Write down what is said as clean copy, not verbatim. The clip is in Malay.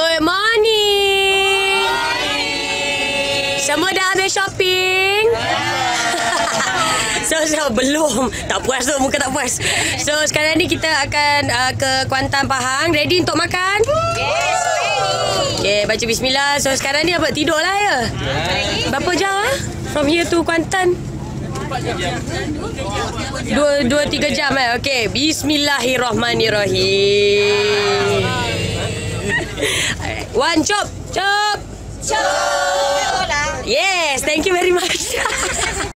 Good morning. Semua dah habis shopping? So, belum. Tak puas tu, muka tak puas. So, sekarang ni kita akan ke Kuantan Pahang. Ready untuk makan? Yes, ready. Okay, baca bismillah. So, sekarang ni apa? Tidur lah ya? Berapa jam lah? From here to Kuantan? 2-3 jam Okay, bismillahirrahmanirrahim. One, chop. Chop. Yes, thank you very much.